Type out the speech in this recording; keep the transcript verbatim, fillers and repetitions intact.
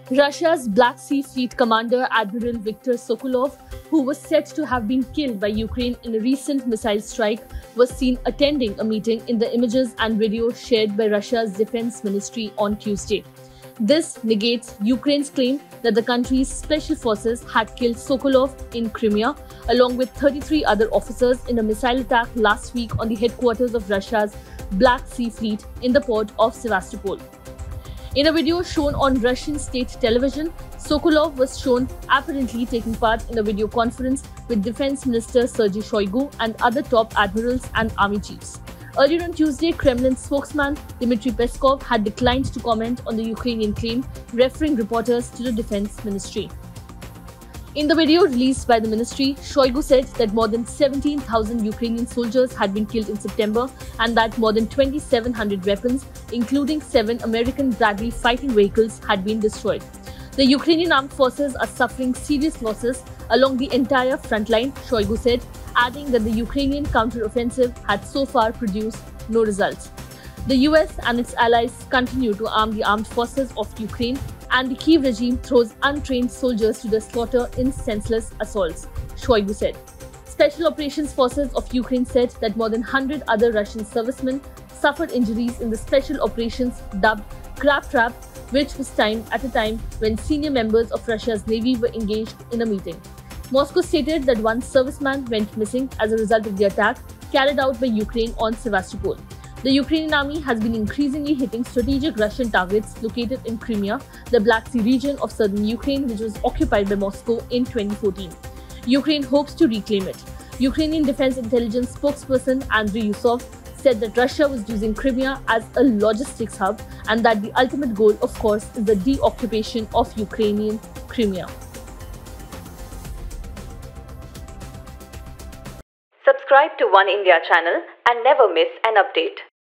Russia's Black Sea Fleet commander Admiral Viktor Sokolov, who was said to have been killed by Ukraine in a recent missile strike, was seen attending a meeting in the images and video shared by Russia's defense ministry on Tuesday. This negates Ukraine's claim that the country's special forces had killed Sokolov in Crimea, along with thirty-three other officers in a missile attack last week on the headquarters of Russia's Black Sea Fleet in the port of Sevastopol. In a video shown on Russian state television, Sokolov was shown apparently taking part in a video conference with Defense Minister Sergei Shoigu and other top admirals and army chiefs. Earlier on Tuesday, Kremlin spokesman Dmitry Peskov had declined to comment on the Ukrainian claim, referring reporters to the defense ministry. In the video released by the ministry, Shoigu said that more than seventeen thousand Ukrainian soldiers had been killed in September and that more than twenty-seven hundred weapons, including seven American Bradley fighting vehicles, had been destroyed. The Ukrainian armed forces are suffering serious losses along the entire front line, Shoigu said, adding that the Ukrainian counter-offensive had so far produced no results. The U S and its allies continue to arm the armed forces of Ukraine, and the Kyiv regime throws untrained soldiers to the slaughter in senseless assaults, Shoigu said. Special Operations Forces of Ukraine said that more than one hundred other Russian servicemen suffered injuries in the special operations dubbed Crab Trap, which was timed at a time when senior members of Russia's navy were engaged in a meeting. Moscow stated that one serviceman went missing as a result of the attack carried out by Ukraine on Sevastopol. The Ukrainian army has been increasingly hitting strategic Russian targets located in Crimea, the Black Sea region of southern Ukraine, which was occupied by Moscow in twenty fourteen. Ukraine hopes to reclaim it. Ukrainian Defense Intelligence spokesperson Andriy Yusov said that Russia was using Crimea as a logistics hub and that the ultimate goal, of course, is the deoccupation of Ukrainian Crimea. Subscribe to One India channel and never miss an update.